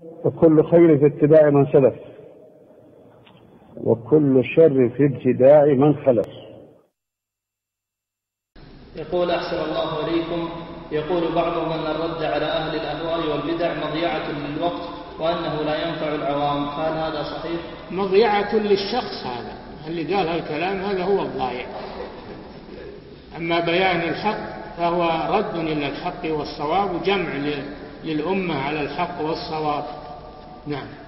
وكل خير في اتباع من سلف، وكل شر في ابتداع من خلف. يقول أحسن الله إليكم، يقول بعضهم أن الرد على أهل الأهواء والبدع مضيعة للوقت وأنه لا ينفع العوام، هل هذا صحيح؟ مضيعة للشخص، هذا اللي قال هالكلام هذا هو الضائع. أما بيان الحق فهو رد إلى الحق والصواب وجمع للأمة على الحق والصواب. نعم.